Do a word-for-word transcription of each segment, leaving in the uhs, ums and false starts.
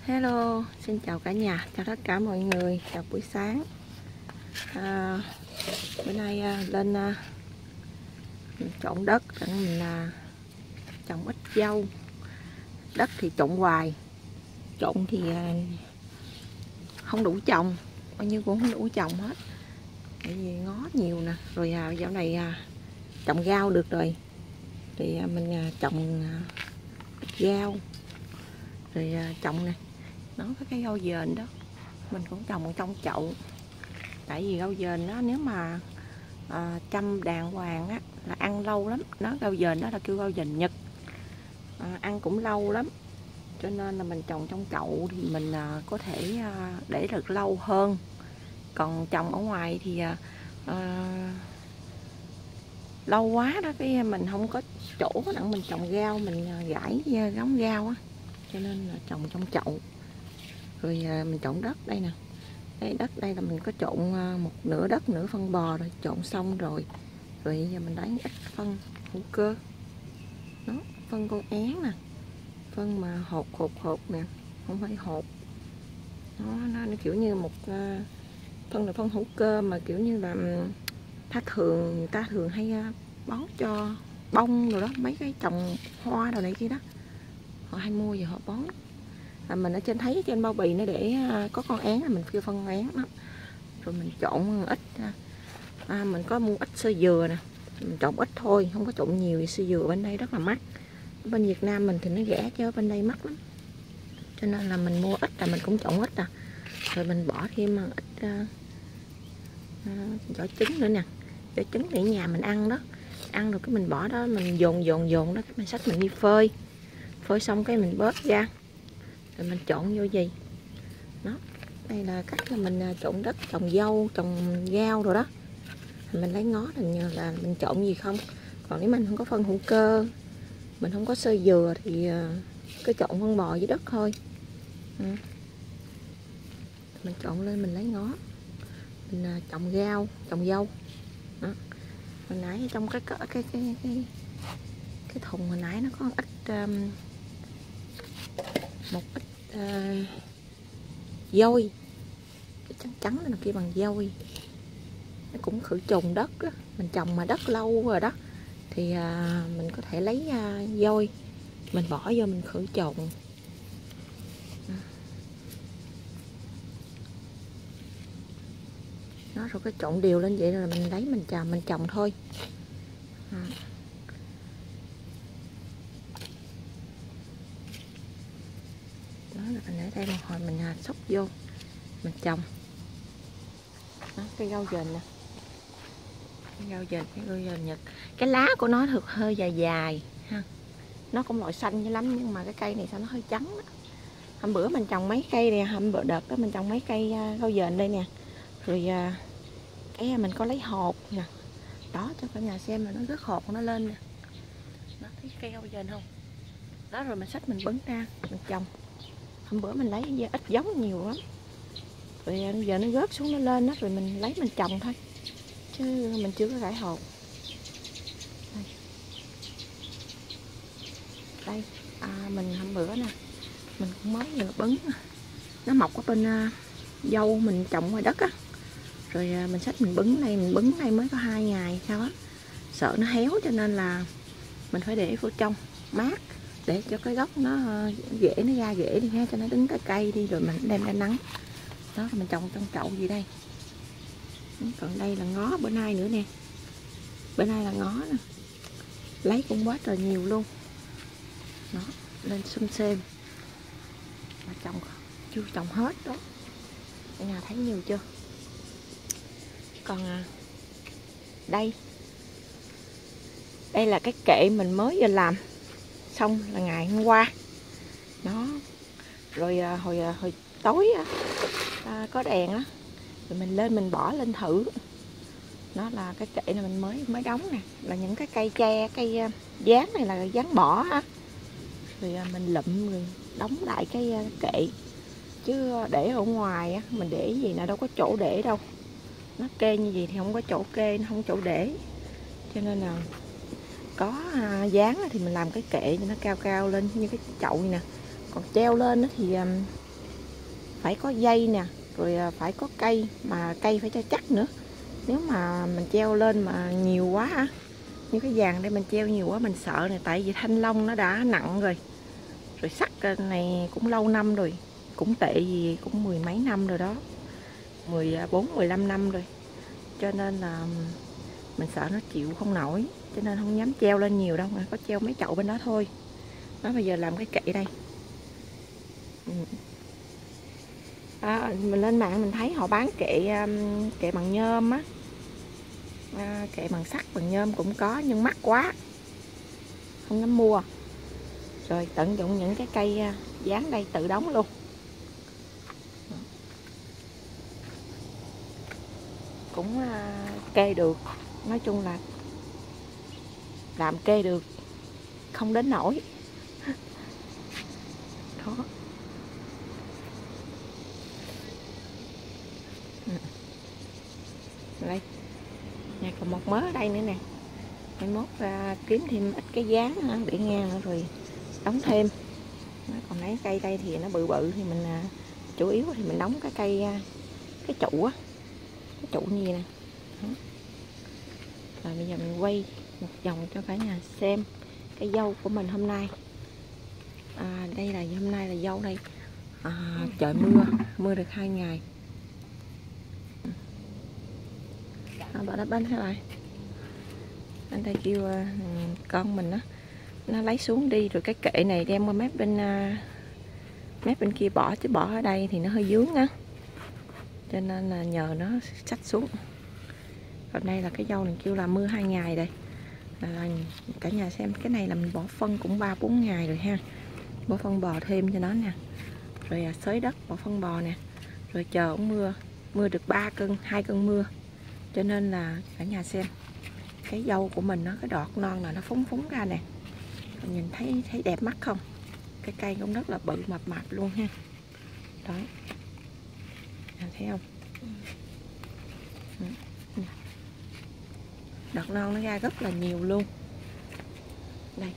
Hello, xin chào cả nhà, chào tất cả mọi người, chào buổi sáng. à, Bữa nay à, lên à, mình trộn đất để mình à, trồng ít dâu. Đất thì trộn hoài, trộn thì à, không đủ trồng, bao nhiêu cũng không đủ trồng hết, tại vì ngó nhiều nè. Rồi à, dạo này à, trồng rau được rồi, thì à, mình à, trồng à, ít rau, rồi à, trồng nè, nó có cái rau dền đó, mình cũng trồng trong chậu. Tại vì rau dền nó nếu mà à, chăm đàng hoàng á là ăn lâu lắm. Nó rau dền đó là kêu rau dền Nhật, à, ăn cũng lâu lắm, cho nên là mình trồng trong chậu thì mình à, có thể à, để được lâu hơn. Còn trồng ở ngoài thì à, à, lâu quá đó, cái mình không có chỗ để mình trồng rau, mình gãi góng rau á, cho nên là trồng trong chậu. Rồi à, mình trộn đất đây nè. Đây, đất đây là mình có trộn một nửa đất nửa phân bò rồi, trộn xong rồi. Rồi giờ mình lấy ít phân hữu cơ. Đó, phân con én nè, phân mà hột hột hột nè, không phải hột. Nó, nó, nó kiểu như một uh, phân là phân hữu cơ mà kiểu như là ta thường người ta thường hay uh, bón cho bông rồi đó, mấy cái trồng hoa đồ này kia đó, họ hay mua về họ bón. À, mình ở trên thấy trên bao bì nó để uh, có con én là mình kêu phân con én đó. Rồi mình trộn ít, à, mình có mua ít sơ dừa nè, mình trộn ít thôi, không có trộn nhiều vì sơ dừa bên đây rất là mắc. Bên Việt Nam mình thì nó rẻ chứ bên đây mắc lắm, cho nên là mình mua ít là mình cũng trộn ít à. Rồi mình bỏ thêm ít uh, uh, vỏ trứng nữa nè, vỏ trứng để nhà mình ăn đó, ăn rồi cái mình bỏ đó, mình dồn dồn dồn đó, cái mình xách mình đi phơi, phơi xong cái mình bớt ra, rồi mình trộn vô gì đó. Đây là cách là mình trộn đất trồng dâu, trồng rau rồi đó. Mình lấy ngó là nhờ là mình trộn gì không. Còn nếu mình không có phân hữu cơ, mình không có xơ dừa thì cứ trộn phân bò với đất thôi. Ừ. Mình trộn lên mình lấy ngó, mình trồng rau, trồng dâu đó. Hồi nãy trong cái cái cái cái cái, cái thùng hồi nãy nó có ít um, một ít uh, dôi trắng trắng là kia bằng dôi, nó cũng khử trùng đất đó. Mình trồng mà đất lâu rồi đó thì à, mình có thể lấy à, dôi mình bỏ vô mình khử trùng. Nó rồi cái trộn đều lên vậy rồi mình lấy mình trồng mình trồng thôi. À. Đó là mình để đây một hồi mình à, xúc vô mình trồng. Đó, cái rau dền nè, cái rau dền, cái rau dền Nhật, cái lá của nó thực hơi dài dài ha. Nó cũng loại xanh như lắm nhưng mà cái cây này sao nó hơi trắng đó. Hôm bữa mình trồng mấy cây nè, hôm bữa đợt đó mình trồng mấy cây rau dền đây nè, rồi cái mình có lấy hột nè, đó cho cả nhà xem là nó rớt hột nó lên nè. Đó, thấy cây rau dền không? Đó, rồi mình xách mình bứng ra mình trồng. Hôm bữa mình lấy ít giống nhiều lắm, rồi giờ nó rớt xuống nó lên đó, rồi mình lấy mình trồng thôi chứ mình chưa có rải hột. Đây, đây à, mình hôm bữa nè mình cũng mới vừa bứng, nó mọc ở bên uh, dâu mình trồng ngoài đất á, rồi uh, mình xách mình bứng đây, mình bứng đây mới có hai ngày sao á, sợ nó héo cho nên là mình phải để vô trong mát để cho cái gốc nó uh, rễ nó ra rễ đi ha, cho nó đứng cái cây đi rồi mình đem ra nắng. Đó, mình trồng trong chậu gì đây. Còn đây là ngó bữa nay nữa nè, bữa nay là ngó nè, lấy cũng quá trời nhiều luôn. Đó, lên xum xêm mà trồng chưa trồng hết đó, cả nhà thấy nhiều chưa. Còn à, đây đây là cái kệ mình mới vừa làm xong là ngày hôm qua đó. Rồi à, hồi à, hồi tối á, à, có đèn á, rồi mình lên mình bỏ lên thử. Nó là cái kệ này mình mới mới đóng nè, là những cái cây tre, cây dán này là dán bỏ á, rồi mình lụm rồi đóng lại cái kệ, chứ để ở ngoài á mình để gì là đâu có chỗ để đâu, nó kê như gì thì không có chỗ kê, nó không có chỗ để, cho nên là có dán thì mình làm cái kệ cho nó cao cao lên như cái chậu này nè. Còn treo lên thì phải có dây nè, rồi phải có cây, mà cây phải cho chắc nữa. Nếu mà mình treo lên mà nhiều quá á, như cái vàng đây mình treo nhiều quá mình sợ này, tại vì thanh long nó đã nặng rồi. Rồi sắt này cũng lâu năm rồi, cũng tệ gì cũng mười mấy năm rồi đó, mười bốn mười lăm năm rồi. Cho nên là mình sợ nó chịu không nổi, cho nên không dám treo lên nhiều đâu, mà có treo mấy chậu bên đó thôi. Đó, bây giờ làm cái kệ đây. Ừ. À, mình lên mạng mình thấy họ bán kệ kệ bằng nhôm á, à, kệ bằng sắt bằng nhôm cũng có nhưng mắc quá, không dám mua. Rồi tận dụng những cái cây dán đây tự đóng luôn. Cũng kê được, nói chung là làm kê được, không đến nổi. Đó. Đây, nhà còn một mớ ở đây nữa nè. Mai mốt ra kiếm thêm ít cái dán để ngang rồi đóng thêm. Còn lấy cây đây thì nó bự bự thì mình chủ yếu thì mình đóng cái cây cái trụ á, cái trụ như vậy nè. Đó. Rồi bây giờ mình quay một vòng cho cả nhà xem cái dâu của mình hôm nay. À, đây là hôm nay là dâu đây. À, trời mưa, mưa được hai ngày. À, bỏ đá bánh thế này. Anh ta kêu uh, con mình đó, nó lấy xuống đi rồi cái kệ này đem qua mép bên uh, mép bên kia bỏ, chứ bỏ ở đây thì nó hơi vướng á, cho nên là nhờ nó xách xuống. Còn đây là cái dâu này kêu là mưa hai ngày đây. À, cả nhà xem cái này là mình bỏ phân cũng ba bốn ngày rồi ha, bỏ phân bò thêm cho nó nè, rồi à, xới đất bỏ phân bò nè, rồi chờ ổng mưa, mưa được ba cân, hai cân mưa, cho nên là cả nhà xem cái dâu của mình nó cái đọt non là nó phúng phúng ra nè, nhìn thấy thấy đẹp mắt không? Cái cây cũng rất là bự mập mạp luôn ha. Đó, à, thấy không? Đọt non nó ra rất là nhiều luôn. Đây.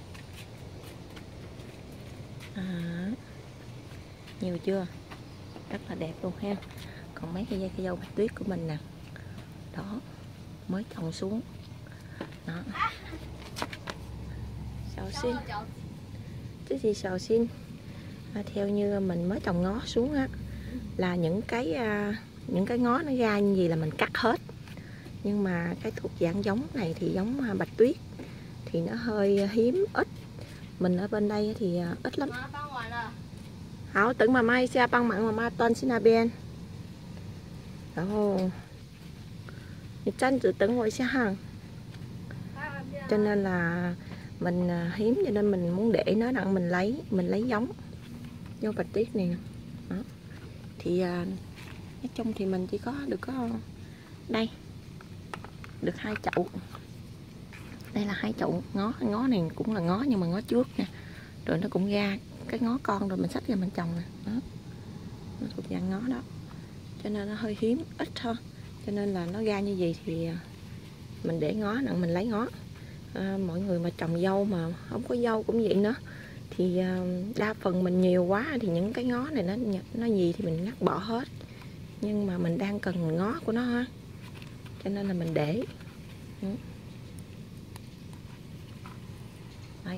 À, nhiều chưa? Rất là đẹp luôn ha. Còn mấy cái dây cây dâu bạch tuyết của mình nè. Đó, mới trồng xuống. Đó. Sầu xin. Cái gì sầu xin? À, theo như mình mới trồng ngó xuống á, là những cái à, những cái ngó nó ra như gì là mình cắt hết. Nhưng mà cái thuộc dạng giống này thì giống bạch tuyết thì nó hơi hiếm ít. Mình ở bên đây thì ít lắm. Hảo tưởng mà mai xe băng mặn mà ma toàn xin bên. Đó. Chân tự tưởng ngồi xe hàng. Cho nên là mình hiếm, cho nên mình muốn để nó đặng mình lấy mình lấy giống dâu bạch tuyết này. Đó. Thì nói chung thì mình chỉ có được có đây được hai chậu. Đây là hai chậu ngó, ngó này cũng là ngó nhưng mà ngó trước nè, rồi nó cũng ra cái ngó con rồi mình xách ra mình trồng nè. Đó, nó thuộc dạng ngó đó, cho nên nó hơi hiếm ít thôi, cho nên là nó ra như vậy thì mình để ngó nặng mình lấy ngó. À, mọi người mà trồng dâu mà không có dâu cũng vậy nữa, thì đa phần mình nhiều quá thì những cái ngó này nó nó gì thì mình ngắt bỏ hết, nhưng mà mình đang cần ngó của nó ha, cho nên là mình để. Đấy.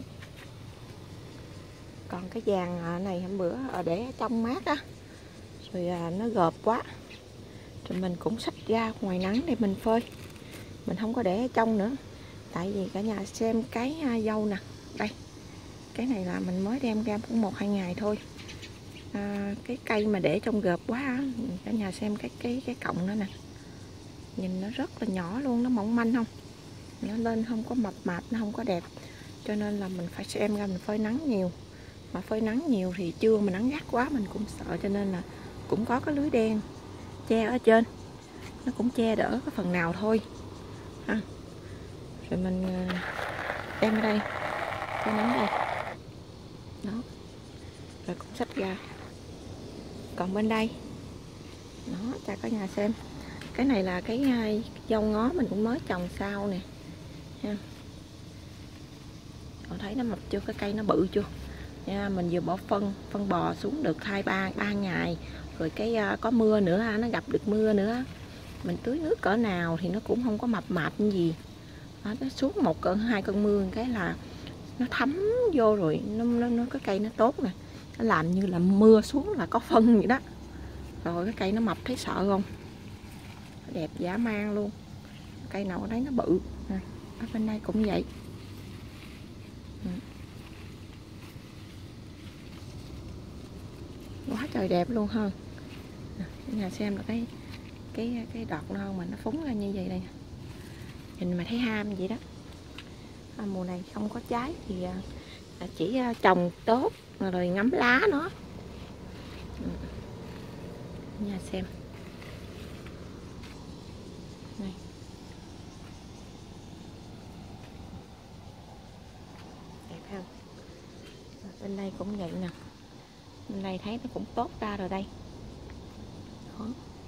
Còn cái vàng này hôm bữa để trong mát á, rồi nó gợp quá, rồi mình cũng xách ra ngoài nắng để mình phơi, mình không có để ở trong nữa. Tại vì cả nhà xem cái dâu nè, đây cái này là mình mới đem ra cũng một hai ngày thôi. À, cái cây mà để trong gợp quá, cả nhà xem cái cái cái cọng đó nè, nhìn nó rất là nhỏ luôn, nó mỏng manh không, nó lên không có mập mạp, nó không có đẹp, cho nên là mình phải xem ra mình phơi nắng nhiều. Mà phơi nắng nhiều thì trưa mà nắng gắt quá mình cũng sợ, cho nên là cũng có cái lưới đen che ở trên, nó cũng che đỡ cái phần nào thôi ha. Rồi mình đem ở đây phơi nắng đây đó, rồi cũng xách ra. Còn bên đây đó, cho cả nhà xem, cái này là cái dâu ngó mình cũng mới trồng sau nè ha. Cậu thấy nó mập chưa, cái cây nó bự chưa, nha. Mình vừa bỏ phân phân bò xuống được hai ba ba ngày rồi, cái uh, có mưa nữa, nó gặp được mưa nữa, mình tưới nước cỡ nào thì nó cũng không có mập mạp như gì đó, nó xuống một cơn hai cơn mưa cái là nó thấm vô rồi, nó, nó, nó cái cây nó tốt nè, nó làm như là mưa xuống là có phân vậy đó, rồi cái cây nó mập thấy sợ không, đẹp dã man luôn. Cây nào ở đấy nó bự nè, ở bên đây cũng vậy. Quá trời đẹp luôn ha. Nhà xem là cái cái cái đọt non mà nó phúng ra như vậy đây, nhìn mà thấy ham vậy đó. À, mùa này không có trái thì à, chỉ à, trồng tốt rồi ngắm lá nó. Nhà xem này, đẹp không? À, bên đây cũng vậy nè, bên đây thấy nó cũng tốt ra rồi đây. Đó.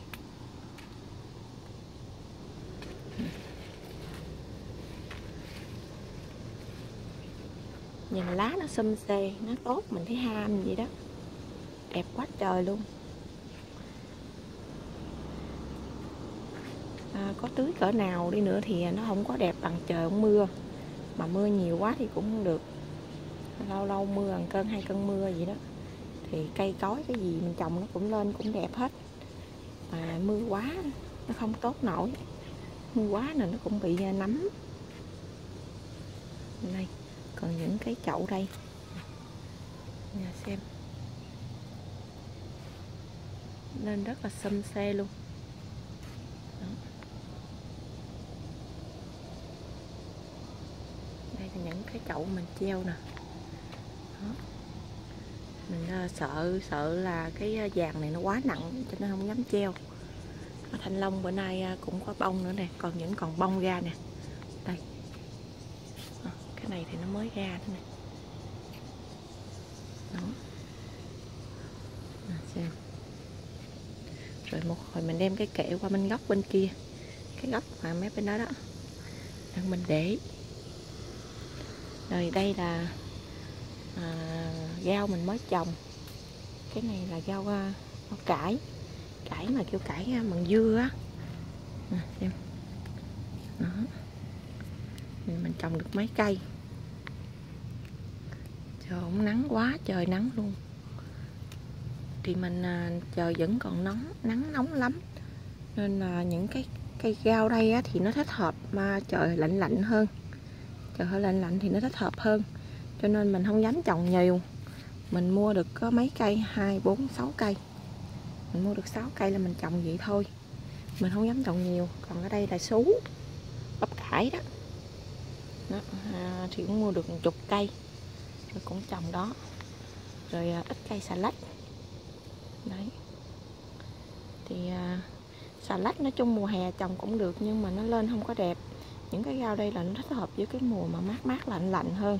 Nhìn lá nó xum xê, nó tốt, mình thấy ham vậy đó, đẹp quá trời luôn. À, có tưới cỡ nào đi nữa thì nó không có đẹp bằng trời không mưa, mà mưa nhiều quá thì cũng không được, lâu lâu mưa một cơn hai cơn mưa vậy đó thì cây cối cái gì mình trồng nó cũng lên cũng đẹp hết, mà mưa quá nó không tốt nổi, mưa quá là nó cũng bị nấm. Đây còn những cái chậu đây, nhà xem lên rất là xum xê luôn. Đó. Đây là những cái chậu mình treo nè. Đó. Mình uh, sợ sợ là cái vàng này nó quá nặng cho nên không dám treo. Thanh long bữa nay uh, cũng có bông nữa nè, còn những còn bông ra nè. Đây. À, cái này thì nó mới ra nữa nè. Đó. À, xem. Rồi một hồi mình đem cái kệ qua bên góc bên kia, cái góc mà mấy bên đó đó, đang mình để. Rồi đây là à, rau mình mới trồng, cái này là rau, rau cải, cải mà kêu cải bằng dưa á. À, xem. Đó. Mình trồng được mấy cây. Trời không nắng quá trời nắng luôn, thì mình à, trời vẫn còn nóng, nắng nóng lắm, nên là những cái cây rau đây á, thì nó thích hợp mà trời lạnh lạnh hơn, trời hơi lạnh lạnh thì nó thích hợp hơn, cho nên mình không dám trồng nhiều. Mình mua được có mấy cây, hai bốn sáu cây, mình mua được sáu cây là mình trồng vậy thôi, mình không dám trồng nhiều. Còn ở đây là sú, bắp cải đó, đó à, thì cũng mua được một chục cây rồi cũng trồng đó, rồi à, ít cây xà lách đấy. Thì à, xà lách nói chung mùa hè trồng cũng được nhưng mà nó lên không có đẹp. Những cái rau đây là nó thích hợp với cái mùa mà mát mát lạnh lạnh hơn,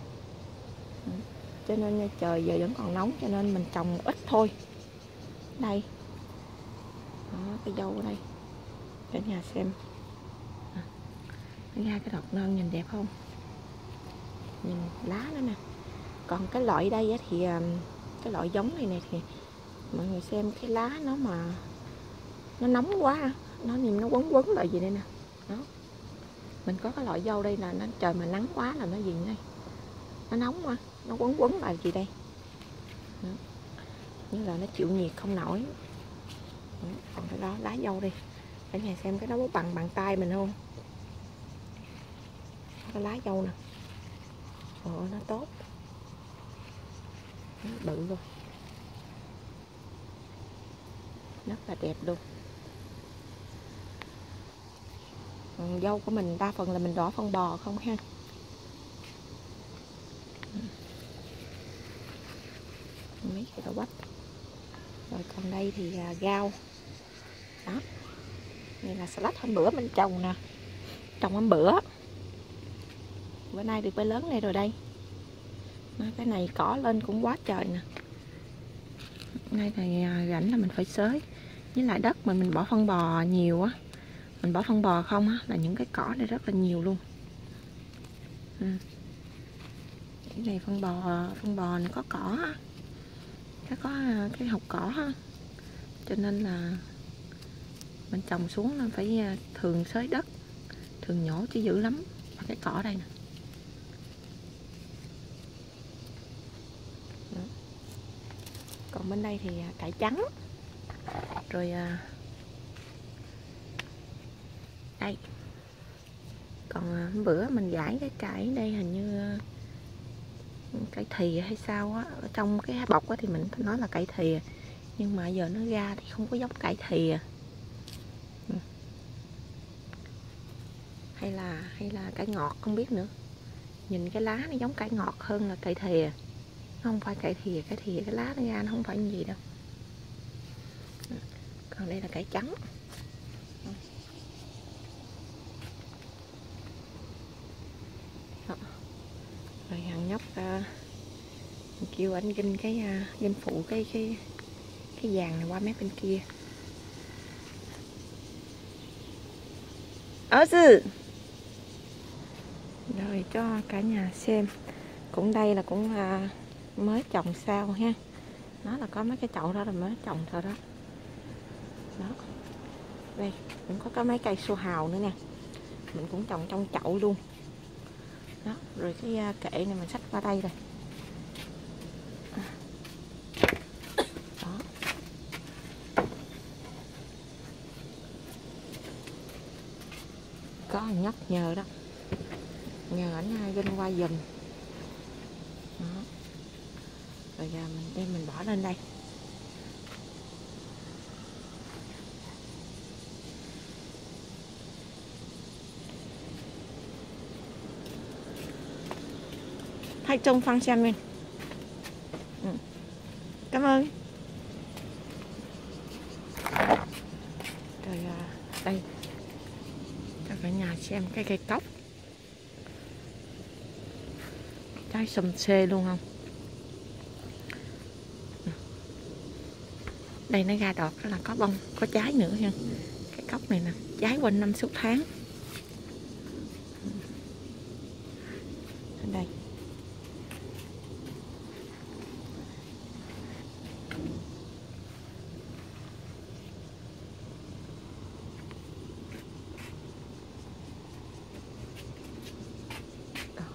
cho nên trời giờ vẫn còn nóng cho nên mình trồng ít thôi. Đây đó, cái dâu ở đây cả nhà xem à, ra cái đọt non nhìn đẹp không, nhìn lá đó nè. Còn cái loại đây thì cái loại giống này nè thì mọi người xem cái lá nó mà nó nóng quá, nó nhìn nó quấn quấn lại gì đây nè. Đó, mình có cái loại dâu đây là nó trời mà nắng quá là nó gì đây, nó nóng quá, nó quấn quấn lại gì đây. Đó. Như là nó chịu nhiệt không nổi. Đó. Còn cái đó lá dâu đi, cả nhà xem cái đó có bằng bàn tay mình không, cái lá dâu nè. Ồ, nó tốt, nó bự luôn, rất là đẹp luôn. Còn dâu của mình đa phần là mình đỏ phân bò không ha. Mấy cái đậu bắp. Rồi còn đây thì là rau. Đó. Đây là salad hôm bữa mình trồng nè. Trồng hôm bữa. Bữa nay được bay lớn này rồi đây. Đó, cái này cỏ lên cũng quá trời nè. Đây này rảnh là mình phải xới. Với lại đất mà mình bỏ phân bò nhiều á, mình bỏ phân bò không á là những cái cỏ này rất là nhiều luôn. Ừ. Cái này phân bò, phân bò này có cỏ, nó có cái hộc cỏ, cho nên là mình trồng xuống là phải thường xới đất, thường nhổ chứ dữ lắm. Và cái cỏ đây nè. Đó. Còn bên đây thì cải trắng, rồi đây. Còn bữa mình gãi cái cải đây hình như cải thìa hay sao á, ở trong cái bọc á thì mình nói là cải thìa, nhưng mà giờ nó ra thì không có giống cải thìa. Hay là hay là cải ngọt không biết nữa. Nhìn cái lá nó giống cải ngọt hơn là cải thìa. Nó không phải cải thìa, cải thìa cái lá nó ra nó không phải gì đâu. Còn đây là cải trắng. Đó. Rồi thằng nhóc uh, kêu anh ginh cái uh, ginh phụ cái cái cái vàng này qua mép bên kia. Ở sư. Rồi cho cả nhà xem. Cũng đây là cũng uh, mới trồng sao ha. Nó là có mấy cái chậu đó là mới trồng thôi đó. Đó. Đây cũng có cái mấy cây su hào nữa nè. Mình cũng trồng trong chậu luôn. Đó, rồi cái uh, kệ này mình xách qua đây rồi. Đó. Có nhắc nhờ đó. Nhờ ảnh ginh qua giùm. Đó. Rồi giờ mình đem mình bỏ lên đây. Thay trông phăng xem mình. Ừ. Cảm ơn. Rồi à, đây cho cả nhà xem cái cây cóc. Trái sầm xê luôn không? Đây nó ra đọt là có bông, có trái nữa nha. Cái cóc này nè, trái quanh năm suốt tháng. Đây. Đó.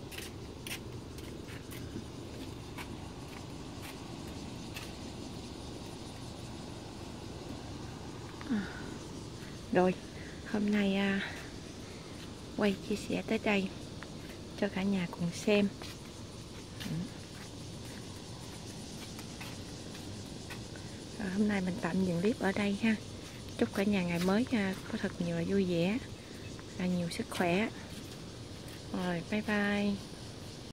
À. Rồi, hôm nay à, quay chia sẻ tới đây cho cả nhà cùng xem. Rồi, hôm nay mình tạm dừng clip ở đây ha. Chúc cả nhà ngày mới ha, có thật nhiều là vui vẻ, là nhiều sức khỏe. Rồi, bye bye.